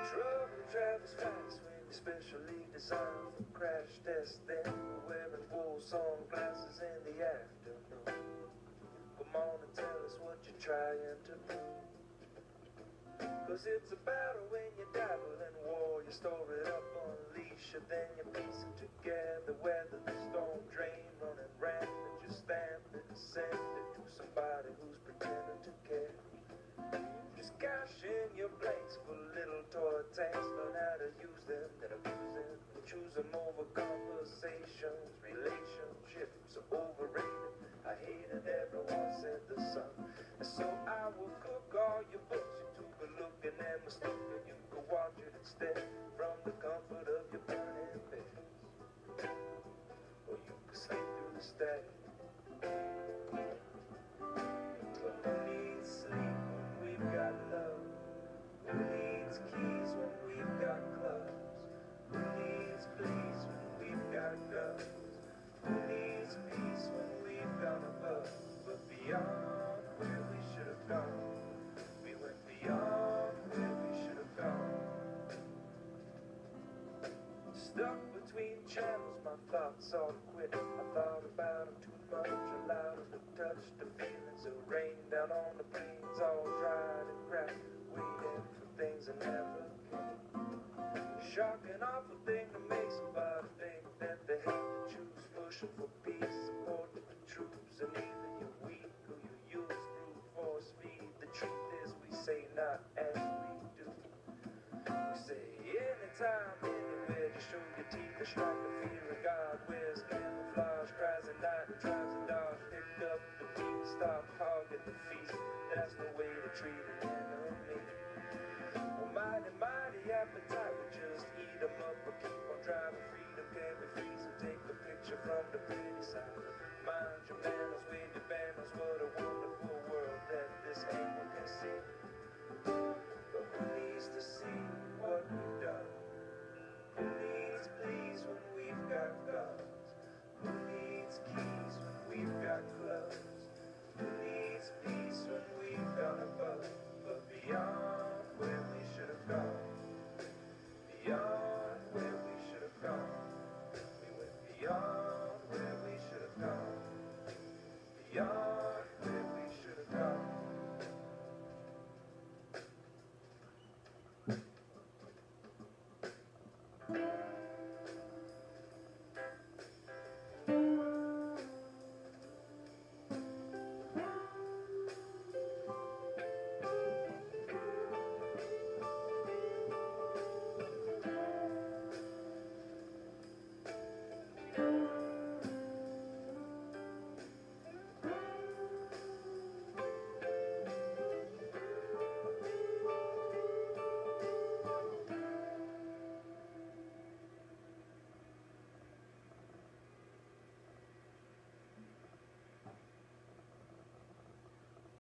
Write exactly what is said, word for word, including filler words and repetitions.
Trouble travels fast when you're specially designed for crash tests. Then we're wearing wool sunglasses in the afternoon. Come on and tell us what you're trying to prove. Cause it's a battle when you dabble in war. You store it up, unleash it, then you piece it together. Weather the storm drain, running rampant. You stamp it and send it to somebody who's pretending to care. Just cash in your blanks for little toy tanks. Learn how to use them, then abuse them, and choose them over conversations. Relationships are overrated. I hated everyone said the sun. And so I will cook all your books. You took a look and then mistook, and you could watch it instead from the comfort of your burning bed. Or you could sleep through the static. But who needs sleep when we've got love? Who needs keys when we've got clubs? Who needs pleas when we've got guns? Who needs peace when we've gone above? But beyond where we should have gone, we went beyond where we should have gone. Stuck between channels, my thoughts all quit. I thought about them too much, allowed them to touch the feelings that rained down on the plains, all dried and cracked, waiting for things that never came. Shocking, awful thing to make somebody think that they have to choose. Pushing for peace, supporting the troops, and either you're weak or you use brute force feed. The truth is we say not as we do. We say anytime, anywhere, just show your teeth and strike the fear of God. Wears camouflage, cries at night and drives a dog. Pick up the beat, stop hogging the feast. That's no way to treat an enemy. Well, mighty, mighty appetite, we just eat them up or keep on driving. Freedom can't be freeze and take a picture from the pretty side. Mind your manners, wave your banners, what a wonderful world that this angle can